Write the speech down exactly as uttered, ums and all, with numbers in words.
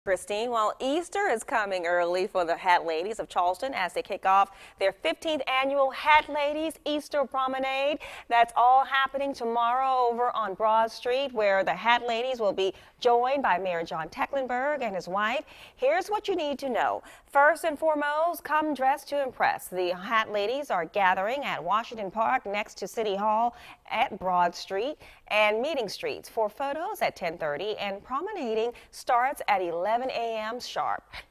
Christine, while Easter is coming early for the Hat Ladies of Charleston as they kick off their fifteenth annual Hat Ladies Easter Promenade. That's all happening tomorrow over on Broad Street, where the Hat Ladies will be joined by Mayor John Tecklenburg and his wife. Here's what you need to know. First and foremost, come dressed to impress. The Hat Ladies are gathering at Washington Park next to City Hall at Broad Street and Meeting Streets for photos at ten thirty, and promenading starts at eleven a m sharp.